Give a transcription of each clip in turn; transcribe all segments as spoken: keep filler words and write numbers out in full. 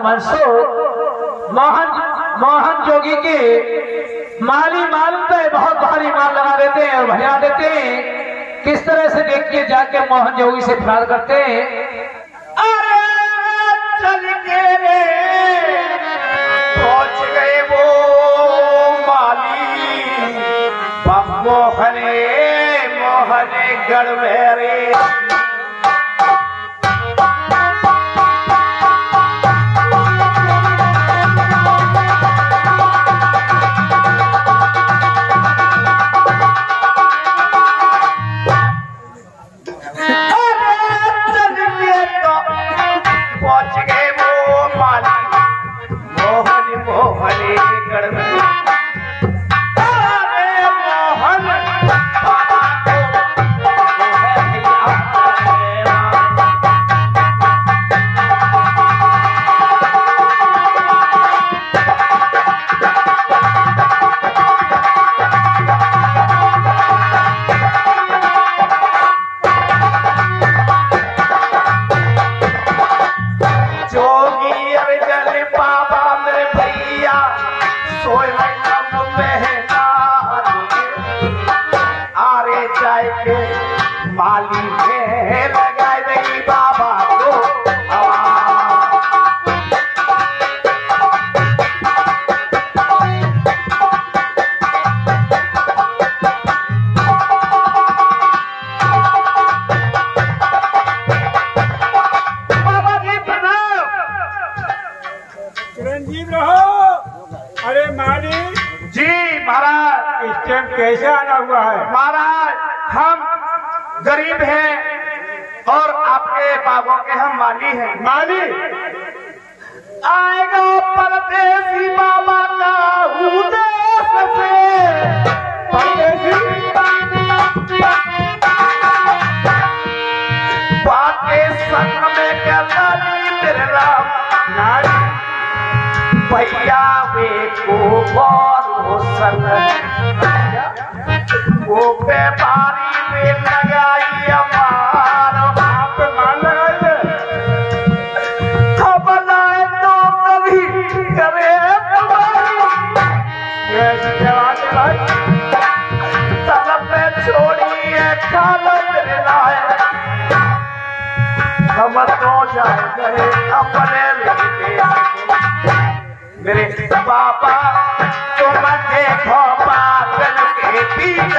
मनसूर मोहन मोहन जोगी के माली मालूम तो बहुत भारी माल लगा देते हैं और भजा देते हैं। किस तरह से देखिए जाके मोहन जोगी से प्यार करते हैं। अरे चल के रे पहुंच गए वो माली मोहने मोहने गढ़वेरे माली में लगाए नहीं बाबा को बाबा जी प्रणाम। चिरंजीव रहो। अरे माली जी महाराज, इस टाइम कैसे आना हुआ है? महाराज हम गरीब हैं और आपके बाबों के हम माली हैं। माली आएगा परदेसी बाबा का उदेश से परदेसी बातें संग में करना मेरे राम नारी भैया वे को और संग वो व्यापारी में लगाई अमार आप मान लगाइए। खबर आए तो कभी करे कैसी जवान है भाई? तलब में छोड़िए खाना मेरे लाए हम तो जाए गए अपने मेरे पापा तुम देखो पागल के पीछे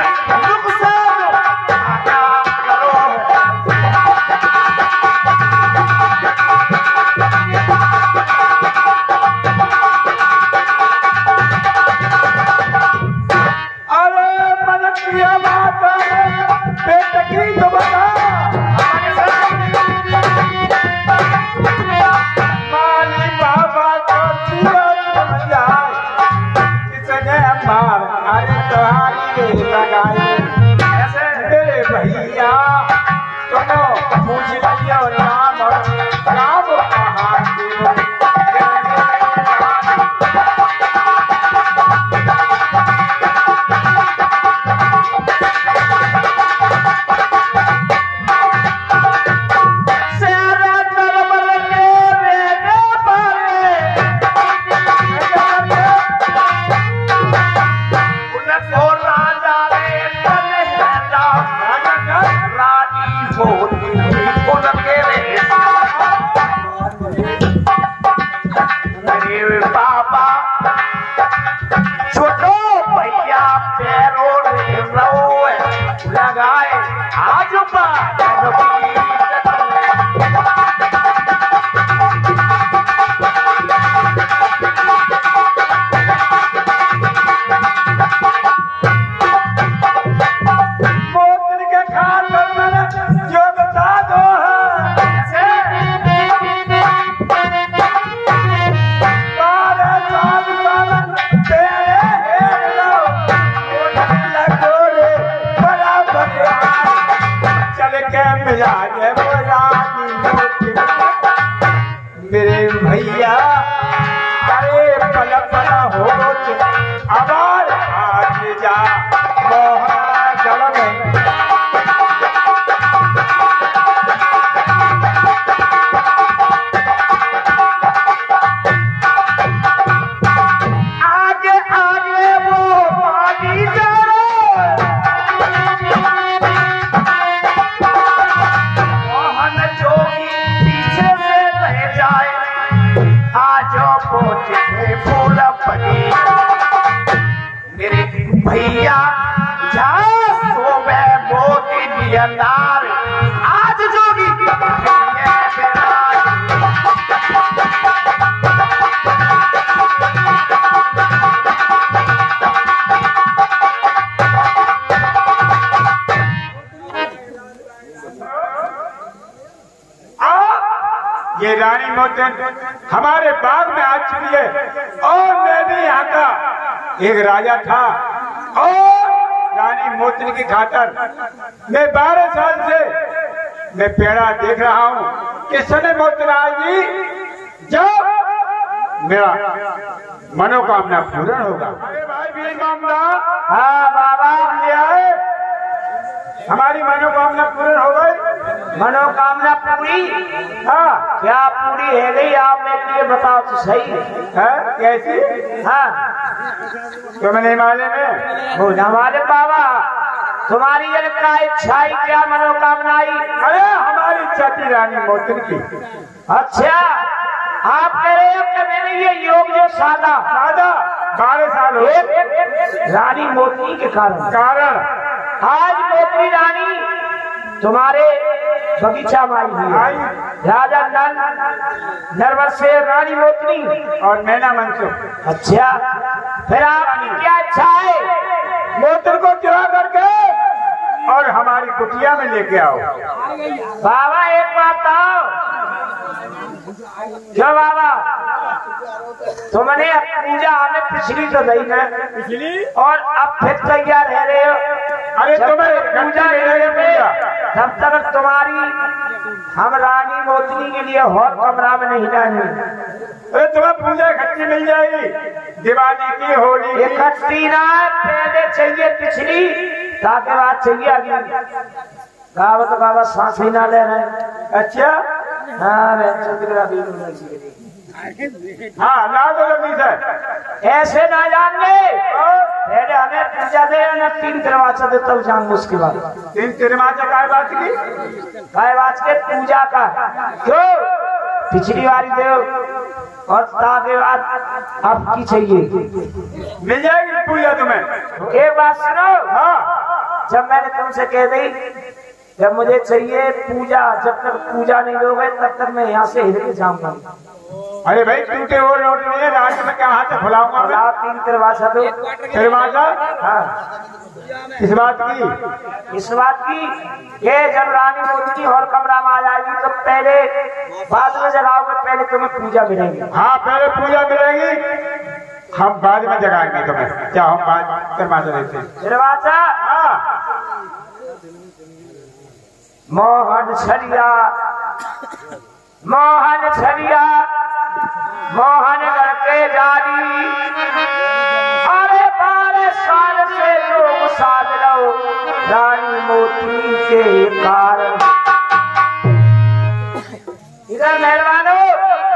मेरे भैया तुम पूछ लिया राम राम कहाँ लगाए आज मोती के खान जो बता दो मेरे भैया अरे पल पल हो आवाज आज जा मोहन गढ़ में भैया जा सोवे मोती दियदार आज जोगी ये रानी मोतिन हमारे बाग में आ चुकी है और मैं भी यहाँ का एक राजा था और रानी मोतिन की खातर मैं बारह साल से मैं पेड़ा देख रहा हूँ कि समय मोतिन आएगी जब मेरा मनोकामना पूर्ण होगा। अरे भाई भी मामला हाँ बाबा, लिया है, हमारी मनोकामना पूर्ण हो गई। मनोकामना पूरी? हाँ क्या पूरी है गई? आप मेरे लिए बताओ तो सही है कैसी? हाँ तुम्हें नहीं मालूम है? वो न मालूम बाबा, तुम्हारी जन का इच्छाई क्या मनोकामना आई? अरे हमारी इच्छा थी रानी मोतिन की। अच्छा, आप कह रहे हो कि मेरे ये योग जो सादा सादा बारह साल हो एक रानी मोती के कारण कारण आज मोती रानी तुम्हारे बगीचा में आई हुई आई। है। राजा नल नरवर से रानी मोतनी और मैना मंसू। अच्छा, फिर आपकी क्या इच्छा है? मोतिन को चुरा करके और हमारी कुटिया में लेके आओ। बाबा एक बात आओ, क्यों बाबा तुमने अब पूजा हमें पिछली तो नहीं ना पिछली और अब फिर तैयार रह रहे हो? अरे जब तुम्हें तक पूजा गट्टी नहीं मिलेगी होगी, पूजा। तब तक तुम्हारी हम रानी मोतनी के लिए हॉल कमरा में नहीं जाएंगे। अरे तुम्हें पूजा इकट्ठी मिल जाएगी, दिवाली की होली की। इकट्ठी ना, पहले चाहिए पिछली, ताकि बात चाहिए अगली। बाबा तो बाबा सांस ही ना ले रहे। अच्छा हाँ मैं चंद्र अभी होना चाहिए। हाँ ला दो जल्दी से। ऐसे ना जाएंगे, पहले हमें पूजा दे ना, तीन दरवाजा दे तब जाऊंगे। उसके बाद तीन तिरमाचा काय बात की? गायवाज के पूजा का क्यों पिछली बारी दे और ताके बाद अब की चाहिए? मिल जाएगी पूजा तुम्हें। एक बात सुनो, हाँ जब मैंने तुमसे कह दी जब मुझे चाहिए पूजा, जब तक पूजा नहीं दोगे तब तक मैं यहाँ से हिल के जाऊंगा। अरे भाई टूटे वो लौट नहीं है, रात में क्या हाथ से फुलाऊंगा मैं? आप तीन दरवाजा दो। तिरमाचा हाँ किस बात की? इस बात की ये जब रानी मोती और कमरा में आ जाएगी तो पहले बाद में जगाओगे, पहले तुम्हें पूजा मिलेगी। हाँ पहले पूजा मिलेगी, हम बाद में जगाएंगे तुम्हें। क्या हम बाद तिरमाचा देते हैं? दरवाजा हाँ मोहन छलिया, मोहन छलिया, मोहन करके जारी। अरे बारह साल से लोग साध लो रानी मोती के कारण। इधर मेहरबान हो,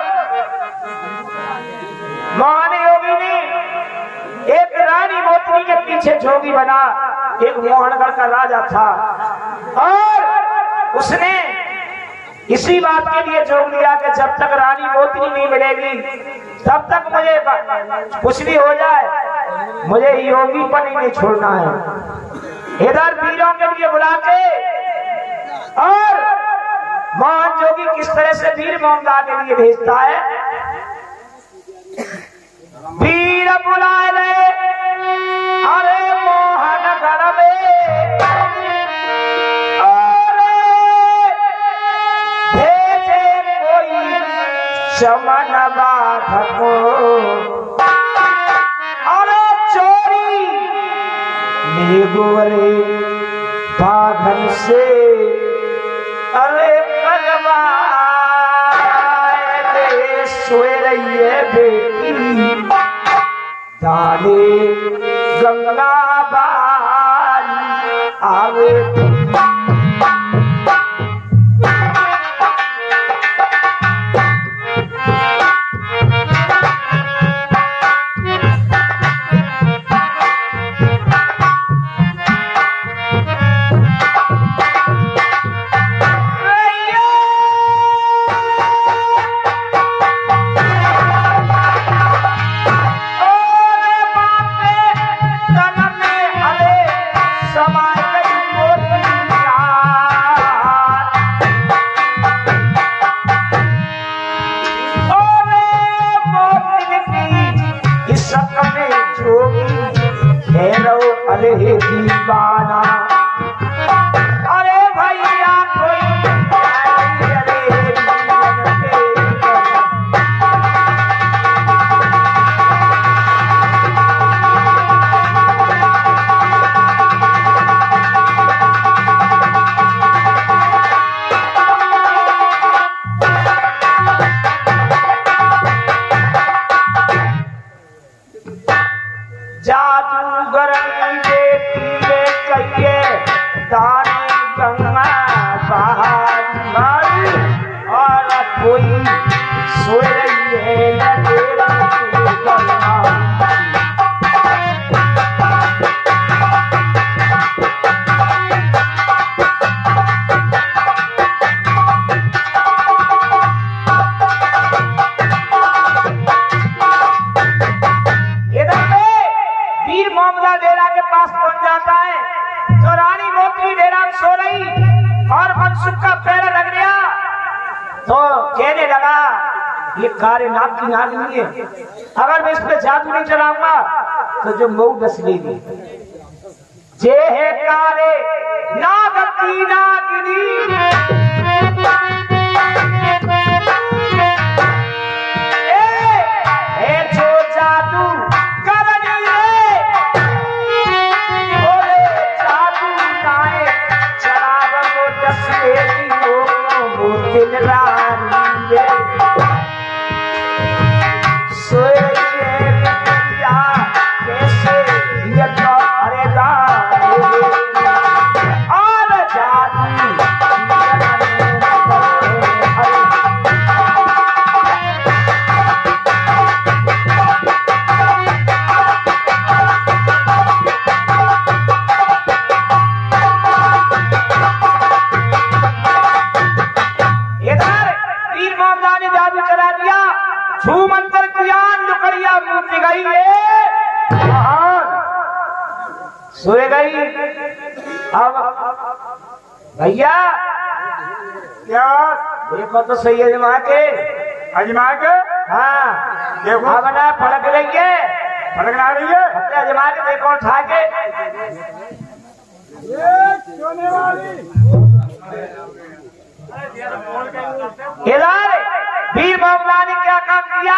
मोहन योगी ने एक रानी मोती के पीछे जोगी बना। एक मोहनगढ़ का राजा था और उसने इसी बात के लिए जोग लिया कि जब तक रानी मोती नहीं मिलेगी तब तक मुझे कुछ भी हो जाए, मुझे योगी पर ही नहीं छोड़ना है। इधर वीरों के लिए बुला के और मोहन जोगी किस तरह से वीर मोहम्मदा के लिए भेजता है। वीर बुलाए रहे, अरे मोहन गढ़ में चमन बाधको, अरे चोरी ले गोरे बाघन से, अरे कलवा सोए रही है बेटी दाने गंगा बारी आवे। में है दीवाना। अरे भैया कोई जादूगर बेटी ले कहिए दानी गंगा बहारी और कोई सोए रही है नदेरा गंगा। डेरा के पास पहुंच जाता है तो रानी मोती डेरा में सो रही और मनसुख का पैर लग गया तो कहने लगा ये कार्य नाग की नागिनी है, अगर मैं इस पे जादू नहीं चलाऊंगा तो जो मऊ डस लेगी। जे है कार्य नाग की नागिनी है जो जादू दिन रानी सोए कैसे अरे और जादू झूम अंतर किया लुकड़िया मूर्ति गई सोए गई। अब भैया क्या देखो तो सही अजमा के अजमा के हाँ देखो बना फड़क रही है फड़क ना रही है अजमा के देखो उठा के सोने वाली इधर वीर बाबला ने क्या काम किया?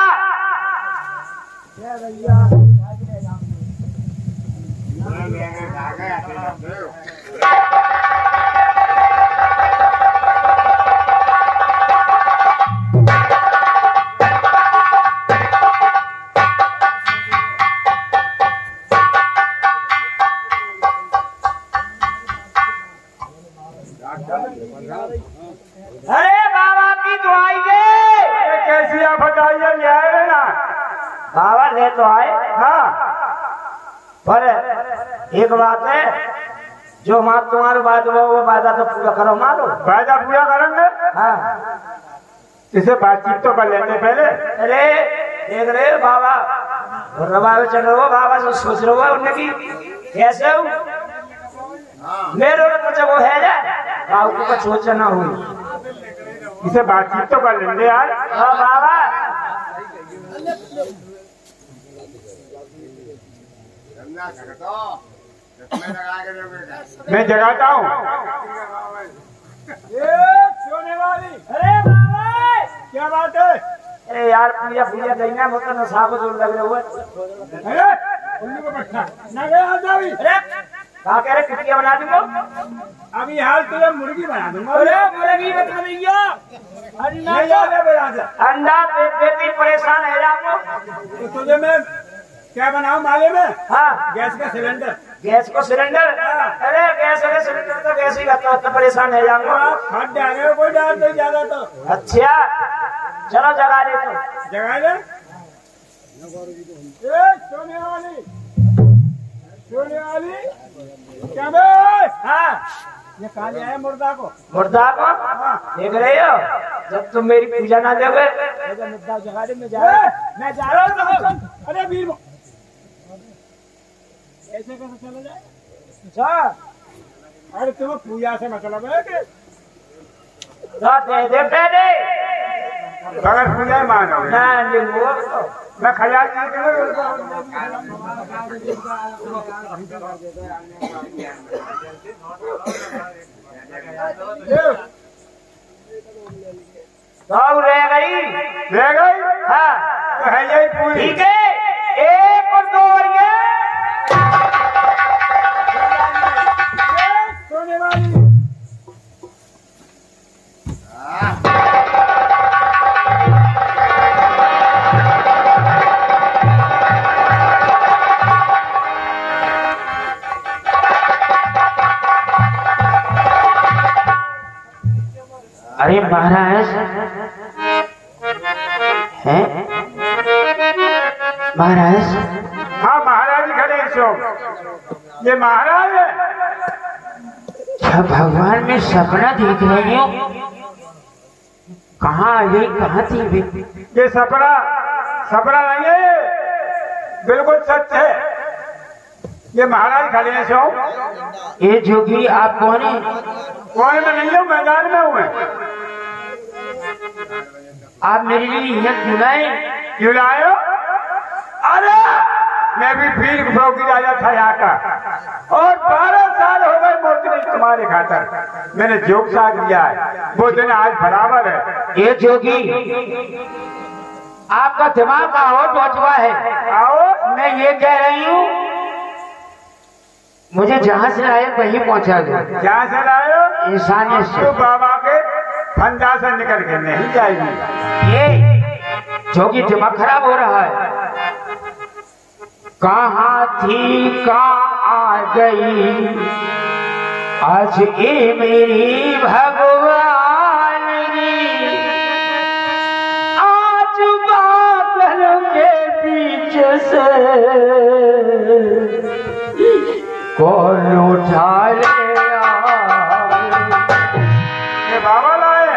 अरे बाबा की दुआई है कैसी आप बताइए ले आए ना बाबा ले तो आए हाँ पर एक बात है जो माँ तुम्हारे बाद वो वो वादा तो पूरा करो मारो वादा पूरा करेंगे हाँ इसे बातचीत तो कर लेते पहले। अरे देख रहे बाबा रवा चल रहे हो बाबा जो सोच रहे हो उनकी कैसे हो मेरे तो जब वो है जाए बाबू को सोचना हुई इसे बातचीत तो कर लेंगे यार। हाँ बाबा मैं जगाता हूँ। सोने वाली अरे बाबा क्या बात है? अरे यार पूजा पूजा गई ना मतलब नशा को जोर लग रहे हुए अरे कहा कह रहे किटिया बना दूंगा अभी हाल तुझे मुर्गी बना दूंगा। अरे मुर्गी बता भैया अंडा दे देती परेशान है जाऊंगा तो तुझे मैं क्या बनाऊं माले में? हाँ गैस का सिलेंडर गैस को सिलेंडर अरे गैस का सिलेंडर तो गैस ही करता उतना परेशान है जाऊंगा हट जाएगा कोई डाल नहीं ज्यादा तो। अच्छा चलो जगा दे तो जगा दे सोने वाली सोने वाली क्या बे? हाँ ये कहा है मुर्दा को मुर्दा को देख रहे हो जब तुम मेरी पूजा ना दोगे मुद्दा जगा दे मैं जा रहा हूँ मैं जा रहा हूँ। अरे वीर ऐसे कैसे चला जाए? अच्छा अरे तुम्हें पूजा से मतलब है कि दे दे पहले अगर पूजा मानो ना लिंगो मैं खजा भाव रह गई रह गई। हाँ तो है यही पूरी। ठीक है, एक और दो और ये सोने वाली अरे महाराज हैं महाराज। हाँ महाराज खड़े सो ये महाराज है। क्या भगवान में सपना देख रही हो? कहाँ आ गई, कहाँ थी वे? ये सपना सपना नहीं है, ये बिल्कुल सच है। ये महाराज खड़े हैं सो। ये जोगी आप कौन है? कौन में नहीं हूँ, मैदान में हूँ। आप मेरे लिए यह क्यों लाए? क्यों लाए हो? अरे मैं भी भीड़ भोगी राजा था यहाँ का और बारह साल हो गए मोती तुम्हारे खातर मैंने जोग साथ लिया है। वो दिन आज बराबर है। ये जोगी आपका दिमाग आओ टोचवा है। आओ मैं ये कह रही हूँ मुझे जहाँ से लाए वहीं पहुँचा दो। जहाँ से लाए हो? इंसानियत से। तो बाबा के फंदा से निकल के नहीं जाएगी। ये जोगी दिमाग खराब हो रहा है। कहाँ थी कहाँ आ गई आज ये मेरी भगवान की। आज बादल के बीच से कौन उठा ले ये बाबा लाए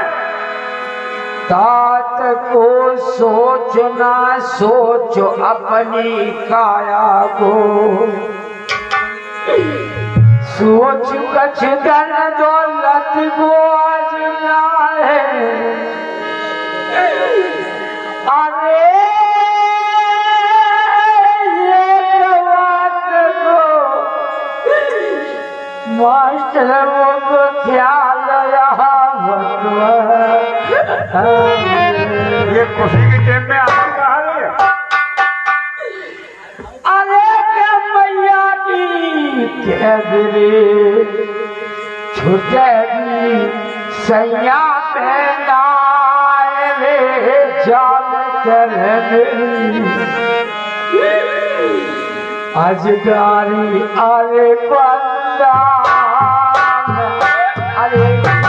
तात को सोचना सोचो अपनी काया को। सोच कछ धन दौलत को आजना है। अरे ये बात को मास्टर को ख्याल रहा ये खुशी के टाइम में आगे कहा है। अरे क्या मैया की कैदरे छुटेगी सैया पहनाए रे जान चलने आज गारी अरे बंदा अरे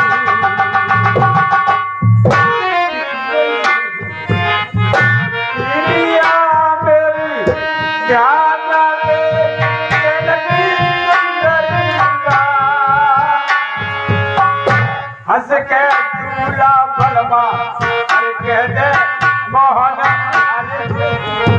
हंस के दूल्हा बलमा अरे कह दे मोहन अरे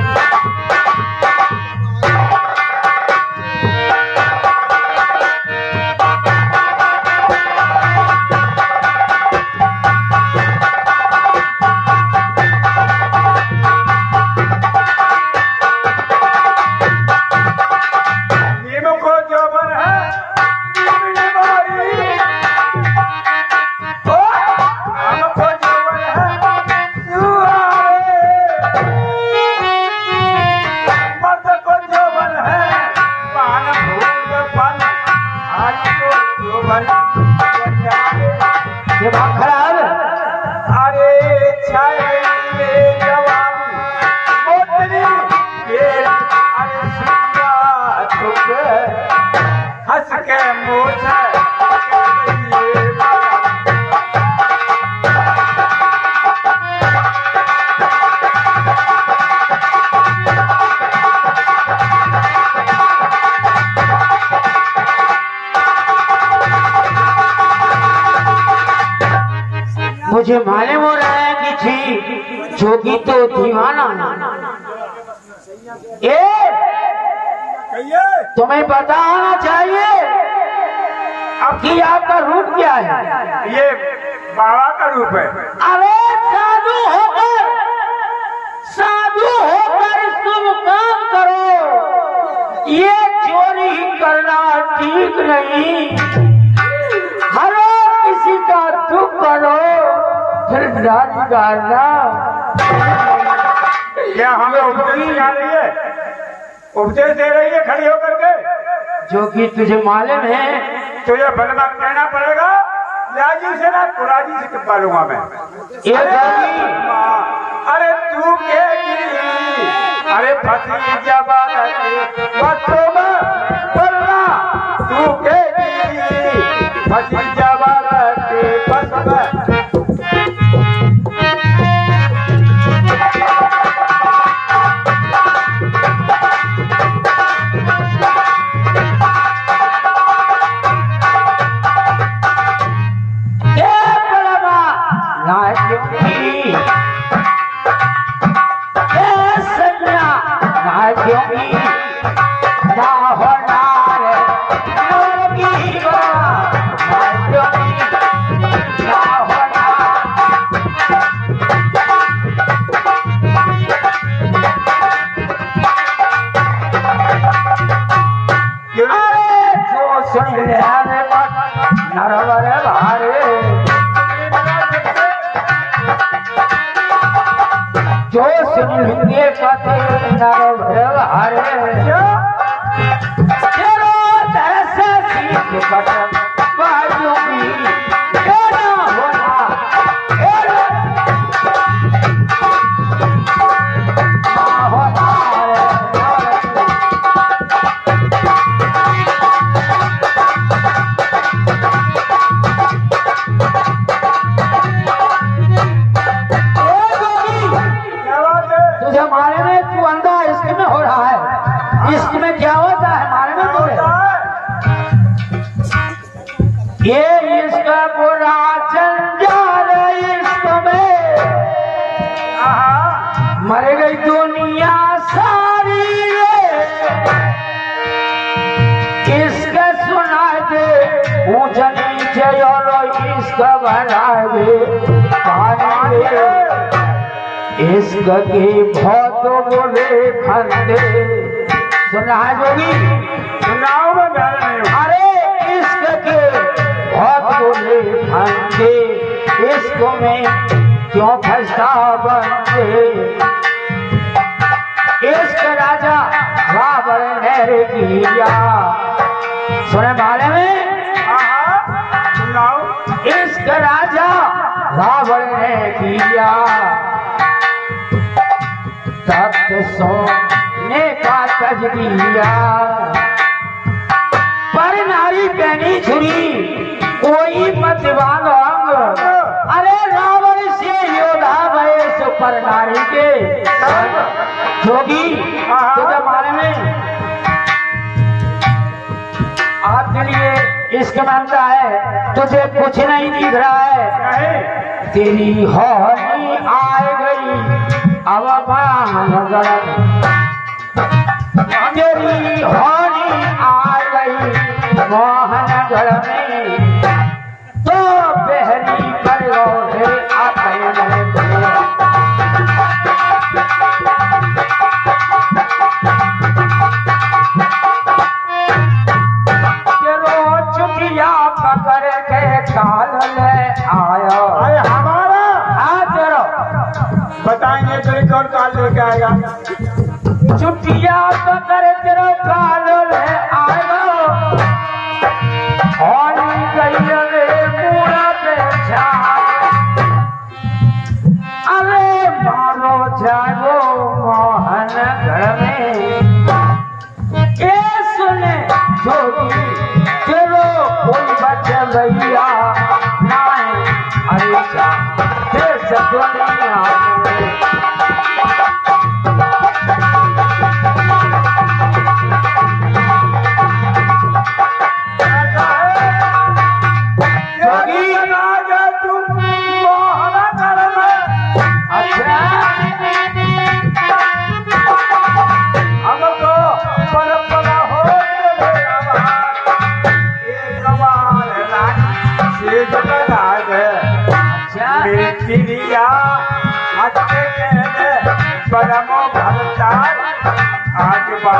हंस के मुँह मुझे मालूम हो रहा है कि जी जोगी तो दीवाना। ए तुम्हें पता होना चाहिए अब कि आपका रूप क्या है। ये बाबा का रूप है। अरे साधु हो साधु होकर शुभ काम करो, ये चोरी करना ठीक नहीं। हरो किसी का दुख करो, फिर डांट डालना। क्या हमें उपदेश आ रही है, उपदेश दे रही है खड़ी होकर के? जो कि तुझे मालूम है तो ये बलवा कहना पड़ेगा, राजी से ना कुराजी से कृपा लूंगा मैं। अरे, अरे तू के अरे फसी जबान बच्चों में पलना, तू के फसी जबान के बस में। जो सुनेंगे पते नर हरे, तेरो दरस सीख बटन बाजूगी केना होना, तेरो ना होना। तुझे मारे में तू अंधा इश्क में हो रहा है, इश्क में क्या होता है मारे में तुझे? ये इश्क बुरा जंजाल, इश्क में मर गई दुनिया सारी। इश्क सुना दे ऊंच नीचे और इश्क बना दे पानी में। इश्क के बहुत बुरे फंदे सुना जोगी, सुनाओ मैं ध्यान नहीं। अरे इश्क के बहुत बुरे फंदे, इश्क में क्यों फंसा बंदे। इश्क राजा रावण ने किया, सुने बारे में? सुनाओ। इश्क राजा रावण ने किया, तख्त सोने का तज दिया। पर नारी पहनी छुरी कोई मत मांगो अंग, अरे रावण से योद्धा भय सो पर नारी के जोगी। तुझे मारे में आपके लिए इश्क मानता है, तुझे कुछ नहीं दिख रहा है। तेरी होनी आ गई अब भानगढ़, तेरी होनी आ गई मोहनगढ़ में, तो बहरी पर लौटे आते चुटिया पकड़ के काल ले आया। अरे हमारा आज बताएंगे तो कौन काल लेके आएगा? चुटिया पकड़ तेरो काल ले आएगा। और गई रे पूरा बेचा, अरे मारो जागो मोहन घर में। ये सुने जोगी तेरो कोई बचे भैया नाए, अरे जा देश दुनिया बलमो भरतार आज बा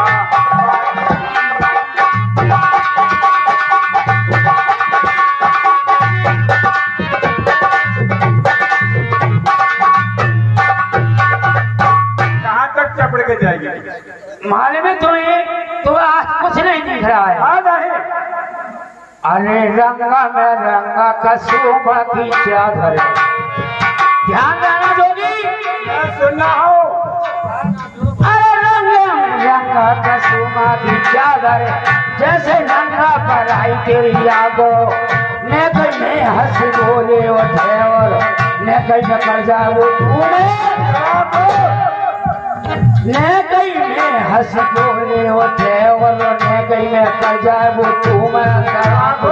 चपड़ के जाएगी माले में तुम्हें तो आज कुछ नहीं दिख रहा है। हाँ नहीं। अरे रंगा में रंगा कसुमा की चादर, ध्यान देना जोगी, सुनना हो। अरे रंगा में रंगा कसुमा की चादर, जैसे रंगा पर आई तेरी यादो, ने कहीं में हंस बोले उठे और ने कहीं में कर जाए वो तुम्हें, ने कहीं में हंस बोले होते और ने कहीं में कर जाए वो तुम्हें करा दो।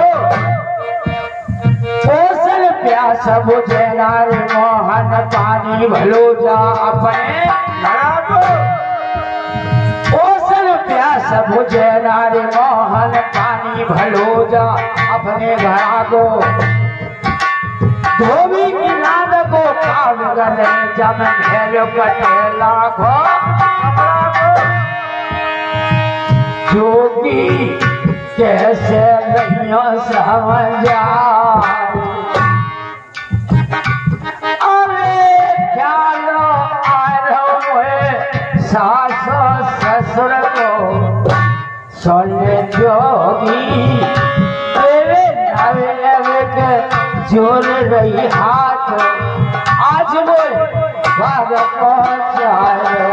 पोषण प्यास बुझे नारे मोहन पानी भलो जा अपने करा दो। पोषण प्यास बुझे नारे मोहन पानी भलो जा अपने घरा को। धोबी की नाद को काव करे जम भेल पटेला को। जोगी कैसे रहियो समझा, अरे ख्यालो आरो सास ससुर को सुन जोगी तेरे नावे नावे के जोड़ रही हाथ, आज वो भाग पहुंचाए।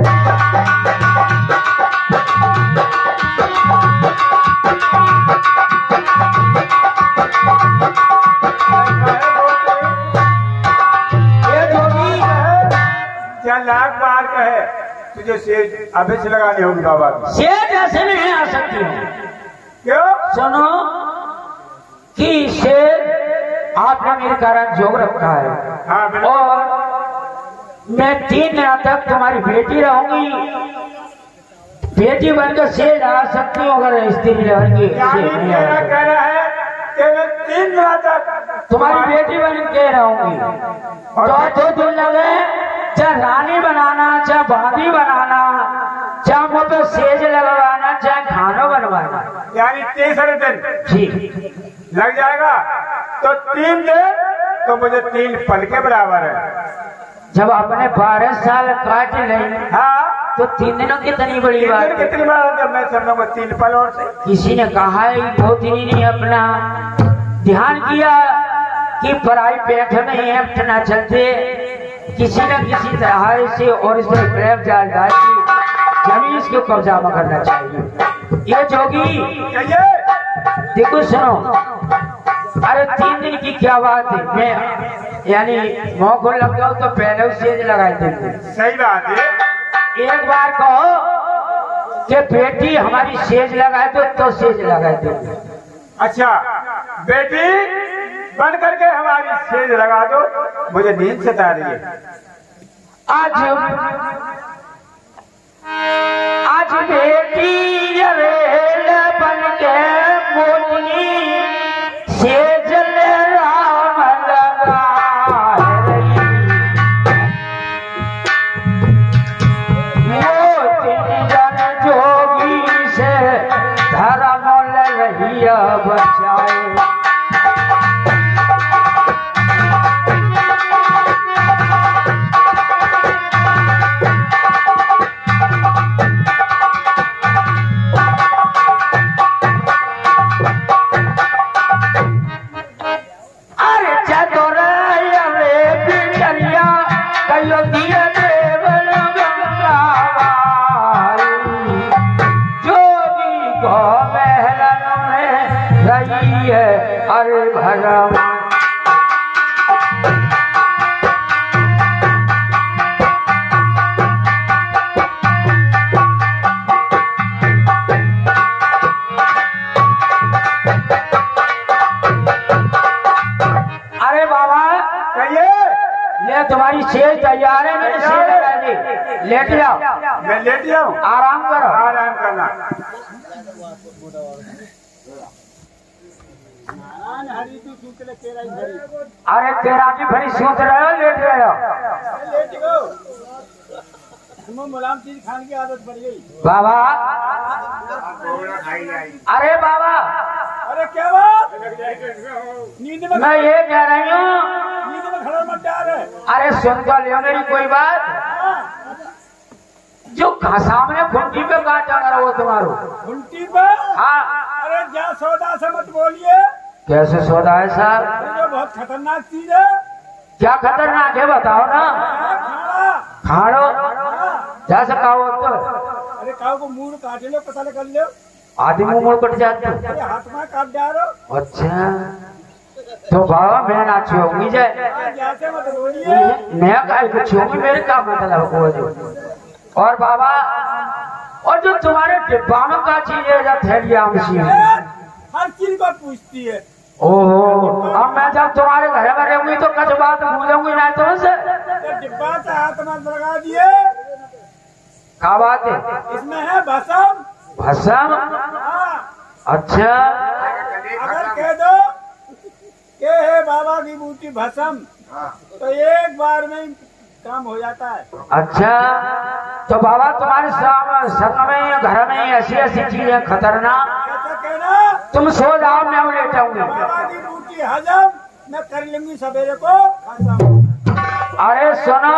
क्या लाख बार कहे तुझे शेर अभी से लगानी होगी बाबा की। शेर ऐसे नहीं आ सकती है। क्यों? सुनो कि शेर आपने मेरे कारण जोग रखा है। हाँ, और मैं तीन दिन तक तुम्हारी बेटी रहूंगी, बेटी बनकर शेर आ सकती हूँ अगर स्त्री रहेंगी। कहना है कि मैं तीन दिन तक तुम्हारी बेटी बन के रहूंगी। चौथे दिन लगे चाहे रानी बनाना, चाहे बांदी बनाना, चाहे मुझ पे सेज लगवाना, चाहे खाना बनवाना, यानी तीसरे दिन जी लग जाएगा। तो तीन दिन तो मुझे तीन पल के बराबर है। जब अपने बारह साल काट लेंगे हाँ तो तीन दिनों कितनी बड़ी तीन बात दिन है। कितनी बार जब मैं समझूंगा तीन पल और से। किसी ने कहा है दो दिन ने अपना ध्यान किया कि पराई पेट में हेफ्ट न चलते, किसी न किसी तरह से और इसे प्रेम जाल डाल की जमीन इसको कब्जा में करना चाहिए। ये जोगी देखो सुनो, अरे तीन दिन की क्या बात है, मैं यानी मौको लग जाओ तो पहले सेज लगाई देंगे। सही बात है। एक बार कहो कि बेटी हमारी सेज लगाए दो तो सेज लगाए देंगे। अच्छा बेटी बन करके हमारी सेज लगा दो, मुझे नींद सता रही है। आज आज बेटी रेल बन के मोटनी सेज राम लगा मोटनी जन जोगी से धर्म लहिया बचाए। अरे भगवान अरे बाबा कहिए। ये तुम्हारी सेज तैयार है, मैंने सेज लगा दी, लेट जाओ। मैं लेट जाऊं? आराम करो। आराम करना। अरे तेरा की भरी सोच रहे हो, लेट रहे हो। मुलायम चीज खाने की आदत पड़ गई। बाबा अरे बाबा अरे क्या बात? नींद में मैं ये कह रही हूँ, नींद में खड़ा मत जा रहे। अरे सुन तो लियो मेरी कोई बात। जो सामने घुंटी पे काटा करो वो तुम्हारो घुंटी पे? हाँ। अरे जा सौदा से मत बोलिए। कैसे सौदा है साहब? ये बहुत खतरनाक चीज है। क्या खतरनाक है बताओ ना। खाना खाड़ो जा सका हो तो। अरे काऊ को मुंह काट लो, पता कर लो। आदि मुंह मुड़ कट जाते। अरे हाथ में काट डालो। अच्छा तो बाबा मैं ना छूंगी जाए जैसे मत बोलिए। नया काल को छूंगी, मेरे का मतलब हो जो। और बाबा और जो तुम्हारे डिब्बा में का चीज है जो थैलिया मशीन हर चीज को पूछती है। ओहो अब मैं जब तुम्हारे घर में रहूंगी तो कुछ बात भूलूंगी ना तो से डिब्बा से हाथ में लगा दिए। क्या बात है? इसमें है भसम। भसम? अच्छा अगर कह दो के है बाबा की बूटी भसम तो एक बार में काम हो जाता है। अच्छा तो बाबा तुम्हारे संग में घर में ऐसी ऐसी चीजें खतरनाक, कैसा कहना? तुम सो जाओ मैं लेटाऊंगी। बाबा की बूटी हजम मैं कर लूंगी सवेरे को खाता हूँ। अरे सुनो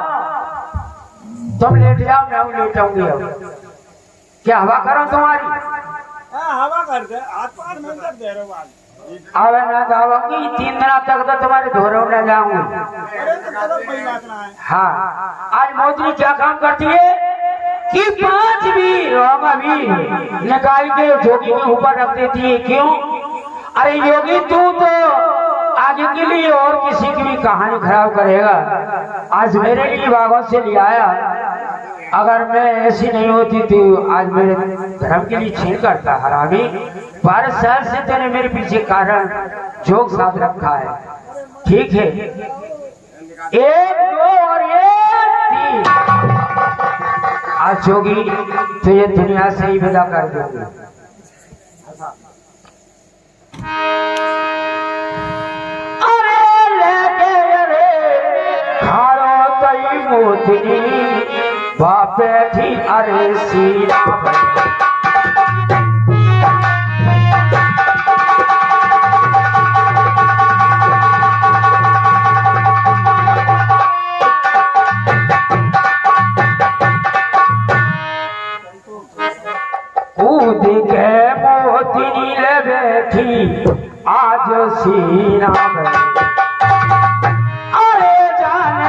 तुम लेट जाओ मैं लेटाऊंगी। अब क्या हवा करो तुम्हारी? हाँ हवा कर दे, हाथ पार में कर दे रहे वाली। अब ना दावूंगी तीन दिन तक तो तुम्हारे धोरे न जाऊंगी। अरे तो चलो कोई बात ना है। हाँ आज मोदी क्या काम करती है कि पांच भी रोगा भी निकाल के जोगी के ऊपर रख देती है। क्यों? अरे योगी तू तो आगे के लिए और किसी की भी कहानी खराब करेगा। आज मेरे लिए बागों से ले आया, अगर मैं ऐसी नहीं होती तो आज मेरे धर्म के लिए छीन करता। हरामी बारह साल से तेने मेरे पीछे कारण जोग साथ रखा है। ठीक है एक दो और एक तीन आज जोगी तो ये दुनिया से ही विदा कर दूंगी। अरे लेके अरे खारो तई मोतनी बापे थी अरे सीरा कूद के मोतनी ले बैठी आज सीना में। अरे जाने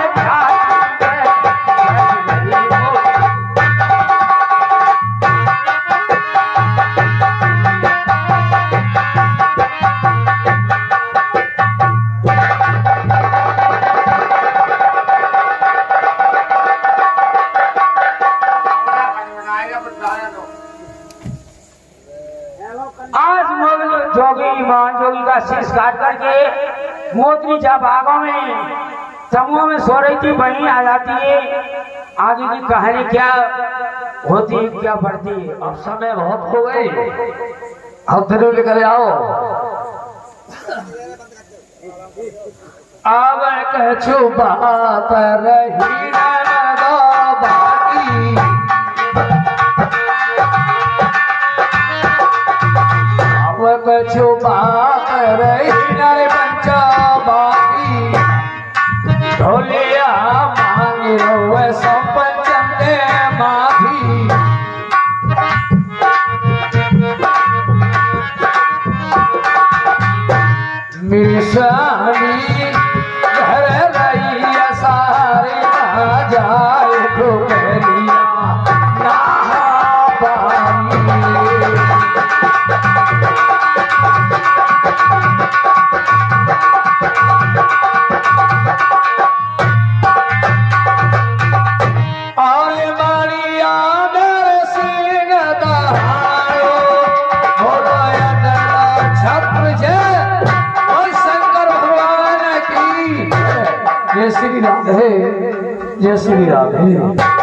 आज जोगी मान जोगी का शीश काट करके मोतनी जा बागों में समूह में सो रही थी, वहीं आ जाती है। आगे की कहानी क्या होती है क्या बढ़ती है? अब समय बहुत हो गई, अब जरूर लेकर आओ। अब कछु बात रही बाकी, अब कछु बात रही नारे पंचा बाकी। ढोलिया मांग रो सब पंचम माफी। मिसानी घर रही सारे ना जाए ठोकरिया नहा पानी। जय श्री राम है, जय श्री राम है।